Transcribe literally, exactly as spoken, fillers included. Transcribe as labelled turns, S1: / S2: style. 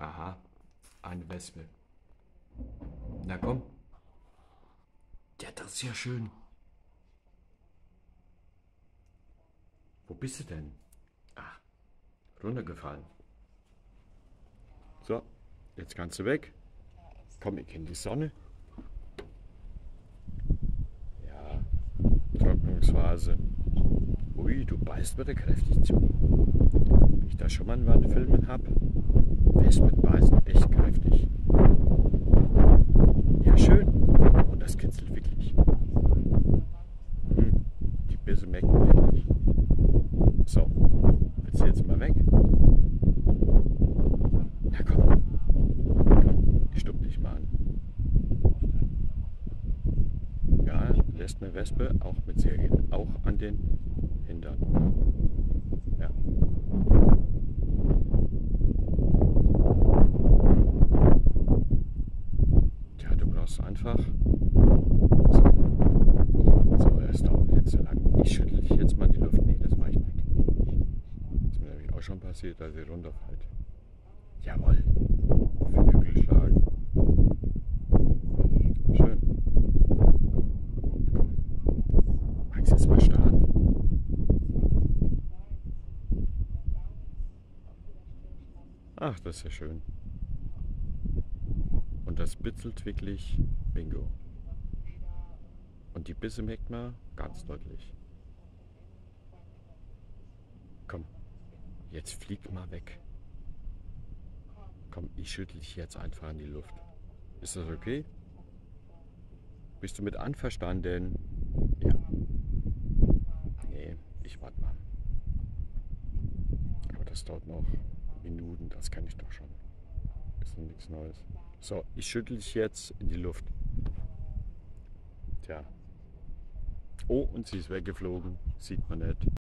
S1: Aha, eine Wespe. Na komm. Ja, das ist ja schön. Wo bist du denn? Ah, runtergefallen. So, jetzt kannst du weg. Komm, ich in die Sonne. Ja, Trocknungsphase. Ui, du beißt wieder kräftig zu. Wie ich da schon mal in Wandfilmen habe. Wespen beißen echt kräftig. Ja, schön. Und das kitzelt wirklich. Hm, die Bisse mecken wirklich. So, willst du jetzt mal weg? Na komm. Komm, ich stupp dich mal an. Ja, lässt eine Wespe auch mit Serien, auch an den Hintern. Ja. Tja, du brauchst einfach. So, so das dauert jetzt so lang. Ich schüttel dich jetzt mal in die Luft. Nee, das mache ich nicht. Das ist mir nämlich auch schon passiert, als ich runterfällt. Jawohl. Flügel schlagen. Schön. Komm. Magst du jetzt mal starten? Ach, das ist ja schön. Und das bitzelt wirklich Bingo. Und die Bisse merkt man ganz deutlich. Komm, jetzt flieg mal weg. Komm, ich schüttel dich jetzt einfach in die Luft. Ist das okay? Bist du mit einverstanden? Ja. Nee, ich warte mal. Aber das dauert noch Minuten, das kann ich doch schon. Ist noch nichts Neues. So, ich schüttel dich jetzt in die Luft. Tja. Oh, und sie ist weggeflogen. Sieht man nicht.